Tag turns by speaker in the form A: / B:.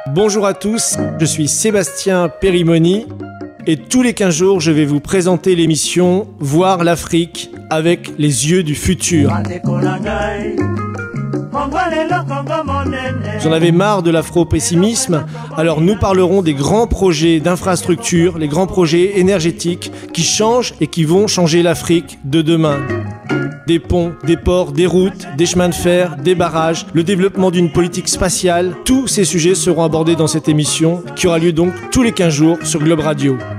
A: Bonjour à tous, je suis Sébastien Perimoni et tous les 15 jours, je vais vous présenter l'émission Voir l'Afrique avec les yeux du futur. Vous en avez marre de l'afro-pessimisme? Alors nous parlerons des grands projets d'infrastructure, les grands projets énergétiques qui changent et qui vont changer l'Afrique de demain. Des ponts, des ports, des routes, des chemins de fer, des barrages, le développement d'une politique spatiale, tous ces sujets seront abordés dans cette émission qui aura lieu donc tous les 15 jours sur Globe Radio.